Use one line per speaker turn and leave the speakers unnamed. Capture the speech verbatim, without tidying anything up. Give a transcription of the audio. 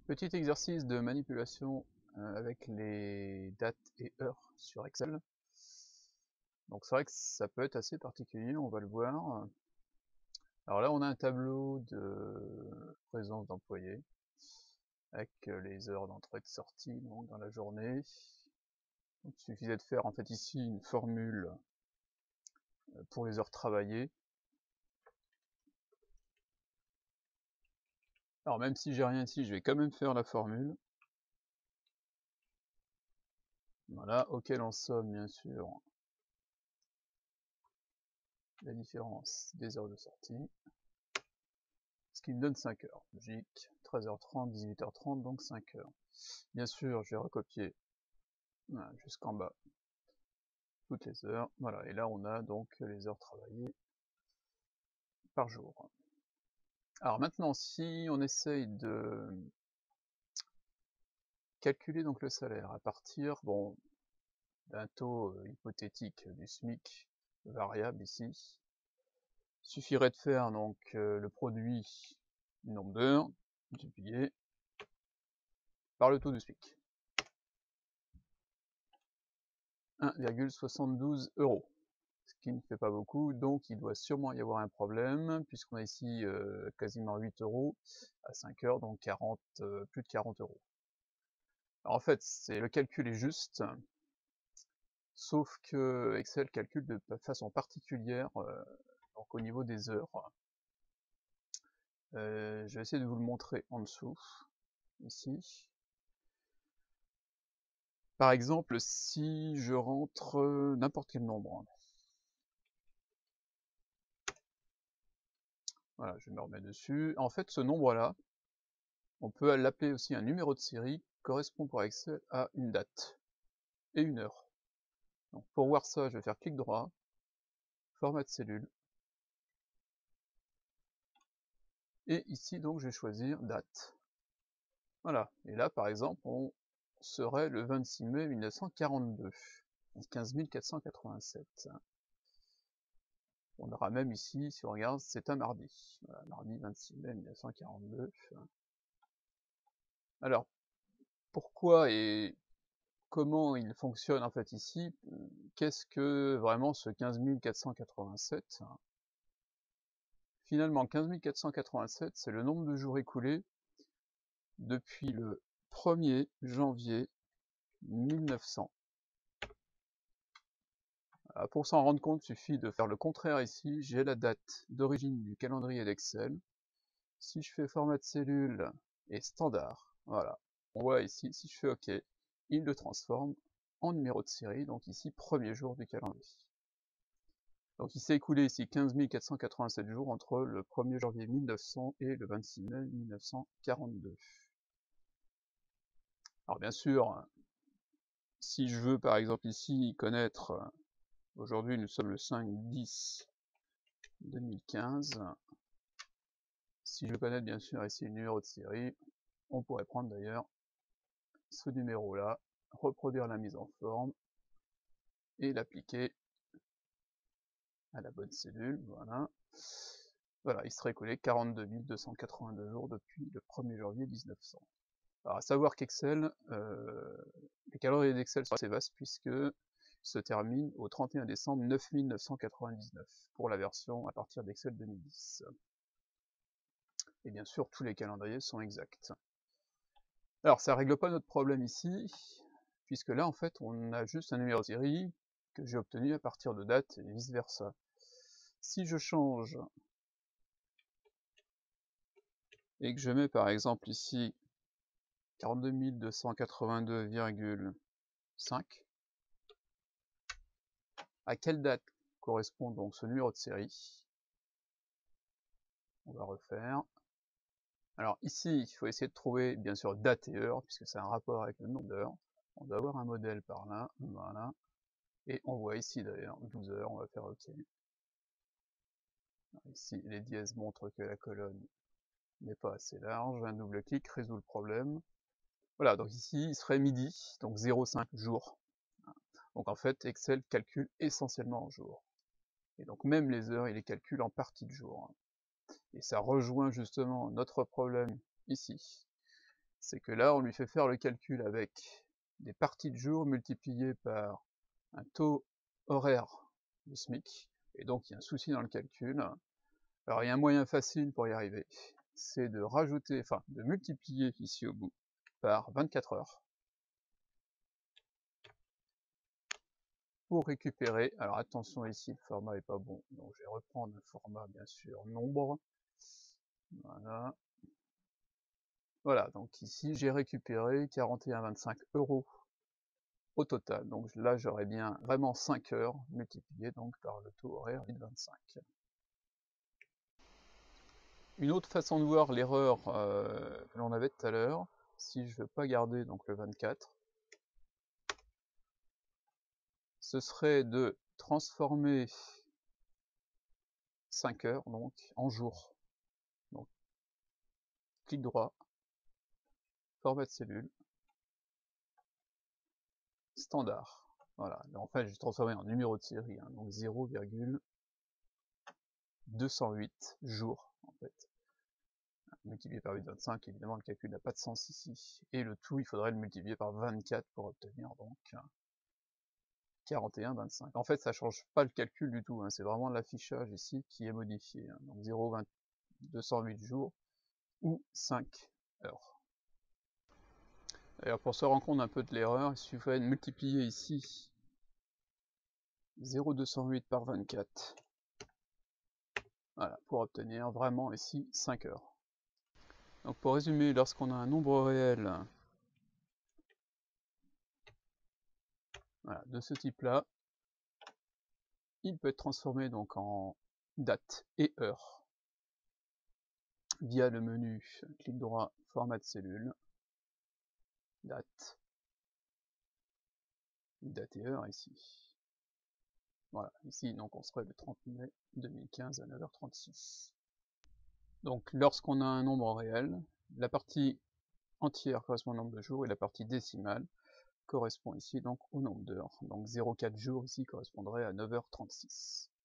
Petit exercice de manipulation euh, avec les dates et heures sur Excel. Donc c'est vrai que ça peut être assez particulier, on va le voir. Alors là on a un tableau de présence d'employés avec les heures d'entrée et de sortie donc dans la journée. Donc, il suffisait de faire en fait ici une formule pour les heures travaillées. Alors même si j'ai rien ici, je vais quand même faire la formule. Voilà, auquel on somme bien sûr la différence des heures de sortie. Ce qui me donne cinq heures. Logique, treize heures trente, dix-huit heures trente, donc cinq heures. Bien sûr, je vais recopier voilà, jusqu'en bas toutes les heures. Voilà, et là on a donc les heures travaillées par jour. Alors maintenant, si on essaye de calculer donc le salaire à partir bon, d'un taux euh, hypothétique du SMIC variable ici, il suffirait de faire donc euh, le produit du nombre d'heures multiplié par le taux du SMIC. un virgule soixante-douze euros, ce qui ne fait pas beaucoup, donc il doit sûrement y avoir un problème, puisqu'on a ici euh, quasiment huit euros à cinq heures, donc quarante, euh, plus de quarante euros. Alors en fait, c'est le calcul est juste, sauf que Excel calcule de façon particulière, euh, donc au niveau des heures. Euh, je vais essayer de vous le montrer en dessous, ici. Par exemple, si je rentre n'importe quel nombre, voilà, je me remets dessus. En fait, ce nombre-là, on peut l'appeler aussi un numéro de série, correspond pour Excel à une date et une heure. Donc pour voir ça, je vais faire clic droit, format de cellule, et ici donc je vais choisir date. Voilà, et là par exemple, on serait le vingt-six mai mille neuf cent quarante-deux, quinze mille quatre cent quatre-vingt-sept. On aura même ici, si on regarde, c'est un mardi. Voilà, mardi vingt-six mai mille neuf cent quarante-deux. Alors, pourquoi et comment il fonctionne en fait ici? Qu'est-ce que vraiment ce quinze mille quatre cent quatre-vingt-sept? Finalement, quinze mille quatre cent quatre-vingt-sept, c'est le nombre de jours écoulés depuis le premier janvier mille neuf cents. Alors, pour s'en rendre compte, il suffit de faire le contraire ici. J'ai la date d'origine du calendrier d'Excel. Si je fais format de cellule et standard, voilà, on voit ici, si je fais OK, il le transforme en numéro de série, donc ici, premier jour du calendrier. Donc il s'est écoulé ici quinze mille quatre cent quatre-vingt-sept jours entre le premier janvier mille neuf cents et le vingt-six mai mille neuf cent quarante-deux. Alors bien sûr, si je veux par exemple ici connaître, aujourd'hui nous sommes le cinq dix deux mille quinze, si je veux connaître bien sûr ici le numéro de série, on pourrait prendre d'ailleurs ce numéro là, reproduire la mise en forme et l'appliquer à la bonne cellule, voilà. Voilà, il serait écoulé quarante-deux mille deux cent quatre-vingt-deux jours depuis le premier janvier mille neuf cents. Alors à savoir qu'Excel, euh, les calendriers d'Excel sont assez vastes puisque se terminent au trente et un décembre neuf mille neuf cent quatre-vingt-dix-neuf pour la version à partir d'Excel deux mille dix. Et bien sûr, tous les calendriers sont exacts. Alors ça règle pas notre problème ici, puisque là en fait on a juste un numéro de série que j'ai obtenu à partir de date et vice versa. Si je change et que je mets par exemple ici quarante-deux mille deux cent quatre-vingt-deux virgule cinq, à quelle date correspond donc ce numéro de série? On va refaire. Alors ici, il faut essayer de trouver bien sûr date et heure, puisque c'est un rapport avec le nombre d'heures. On doit avoir un modèle par là, voilà. Et on voit ici d'ailleurs douze heures, on va faire OK. Ici, les dièses montrent que la colonne n'est pas assez large. Un double clic résout le problème. Voilà, donc ici, il serait midi, donc zéro virgule cinq jours. Donc en fait, Excel calcule essentiellement en jours. Et donc même les heures, il les calcule en partie de jour. Et ça rejoint justement notre problème ici, c'est que là, on lui fait faire le calcul avec des parties de jour multipliées par un taux horaire du SMIC, et donc il y a un souci dans le calcul. Alors il y a un moyen facile pour y arriver, c'est de rajouter, enfin de multiplier ici au bout par vingt-quatre heures, pour récupérer, alors attention ici, le format est pas bon, donc je vais reprendre un format bien sûr nombre, voilà, voilà, donc ici j'ai récupéré quarante et un virgule vingt-cinq euros au total, donc là j'aurais bien vraiment cinq heures multipliées donc par le taux horaire de vingt-cinq. Une autre façon de voir l'erreur euh, que l'on avait tout à l'heure, si je veux pas garder donc le vingt-quatre, ce serait de transformer cinq heures donc en jours. Donc clic droit, format de cellule, standard. Voilà, en fait j'ai transformé en numéro de série, hein, donc zéro virgule deux cent huit jours en fait. Multiplié par huit virgule vingt-cinq, évidemment le calcul n'a pas de sens ici. Et le tout, il faudrait le multiplier par vingt-quatre pour obtenir donc quarante et un virgule vingt-cinq. En fait, ça change pas le calcul du tout, hein, c'est vraiment l'affichage ici qui est modifié. Hein, donc zéro virgule deux cent huit jours ou cinq heures. D'ailleurs, pour se rendre compte un peu de l'erreur, il suffirait de multiplier ici zéro virgule deux cent huit par vingt-quatre. Voilà, pour obtenir vraiment ici cinq heures. Donc pour résumer, lorsqu'on a un nombre réel voilà, de ce type-là, il peut être transformé donc en date et heure via le menu clic droit, format de cellule, date, date et heure ici. Voilà, ici donc on serait le trente mai deux mille quinze à neuf heures trente-six. Donc lorsqu'on a un nombre réel, la partie entière correspond au nombre de jours et la partie décimale correspond ici donc au nombre d'heures. Donc zéro virgule quatre jours ici correspondrait à neuf heures trente-six.